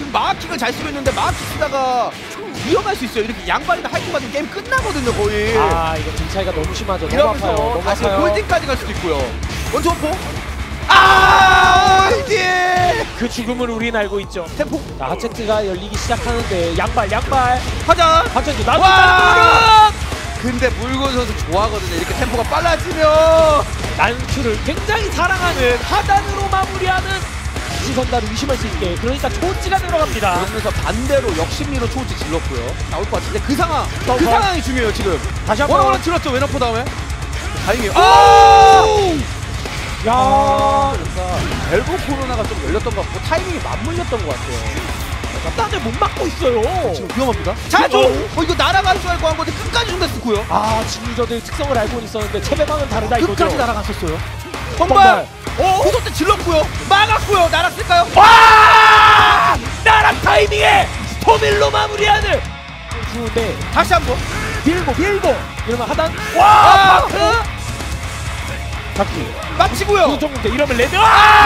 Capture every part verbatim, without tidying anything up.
지금 마하키가 잘 쓰고 있는데 마하키 쓰다가 위험할 수 있어요. 이렇게 양발이나 하이킹 맞으면 게임 끝나거든요 거의. 아 이거 딜 차이가 너무 심하죠. 너무 이러면서 아파요. 너무 다시 아파요. 골딩까지 갈 수도 있고요. 원투 원포. 아 이게 그 죽음을 우린 알고 있죠. 템포. 자 하체트가 열리기 시작하는데 양발 양발. 하자. 하체트 나도 와! 근데 물건 선수 좋아하거든요. 이렇게 템포가 빨라지면 난투를 굉장히 사랑하는 하단으로 마무리하는 시선다를 의심할 수 있게. 그러니까 초지가 들어갑니다. 그러면서 반대로 역심리로 초우치 질렀고요. 나올 것 같은데 그 상황 그 더, 더. 상황이 중요해요 지금. 다시 한번. 원어원 질렀죠 웨너포 다음에. 다행이에요. 아! 야 엘보 코로나가 좀 열렸던 것 같고 타이밍이 맞물렸던 것 같아요. 땅을 못 막고 있어요. 지금 위험합니다. 자조! 어? 어 이거 날아갈 줄 알고 한 건데 끝까지 준비했고요. 아 진유저들 특성을 알고 있었는데 체배방은 다르다 이거죠. 끝까지 날아갔었어요. 정말. 정말. 어? 후속 때 질렀고요. 막았고요. 날았을까요? 와! 나락 타이밍에 스토밀로 마무리하는 좋은데 다시 한번. 밀고 밀고 이러면 하단 와! 와! 마크! 잡기 막치고요. 구정대 이러면 레드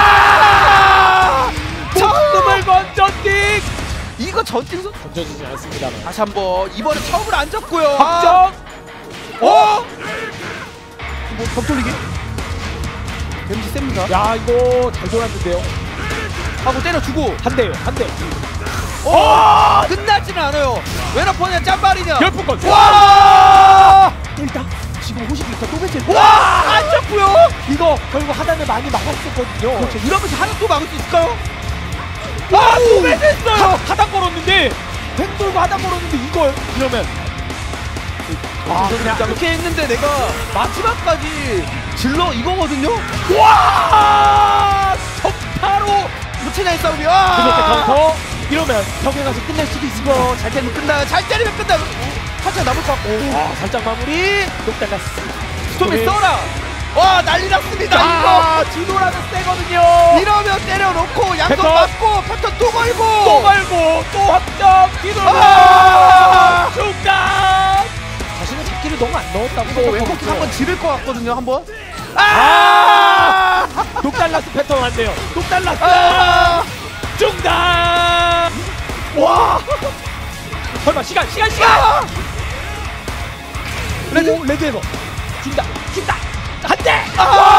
아! 목숨을 건져 띵 이거 전진선 던져지지 않습니다만 다시 한번 이번에 처음으로 안 졌고요. 확정 어? 뭐 격돌리기? 데미지 셉니다. 야 이거 잘 돌았는데요. 하고 때려주고 한 대요 한대 어! 끝나지는 않아요. 웨너퍼냐 짬발이냐. 열풍권 와! 일단 지금 호식이 일단 또 배치 와! 안 졌고요. 이거 결국 하단을 많이 막았었거든요. 그렇죠. 이러면서 하나 또 막을 수 있을까요? 와! 또 배치했어요. 하단 걸었는데 백 돌고 하단 걸었는데 이걸 이러면 아, 그냥 이렇게 했는데 내가 마지막까지 질러 이거거든요? 와! 정파로 무체장의 싸움이 그렇게 와! 카운터 이러면 병행가서 끝낼 수도 있을 거. 이거 잘 때리면 끝나요. 잘 때리면 끝나요. 살짝 남을 것 같고. 아, 살짝 마무리. 녹달라스. 스톰이 써라. 와 난리 났습니다. 아, 지도라는 세거든요. 이거 이러면 때려놓고 양손 패턴. 맞고 패턴 또 걸고 또 말고 또 확정. 뒤돌아. 아! 중단. 자신의 잡기를 너무 안 넣었다고. 이거 왼코킥 한번 지를 것 같거든요. 한번. 아! 녹달라스 패턴 왔네요. 녹달라스. 아! 중단. 와. 설마 시간 시간 시간. 아! 레드 레드에서 준다 준다 한 대. 아!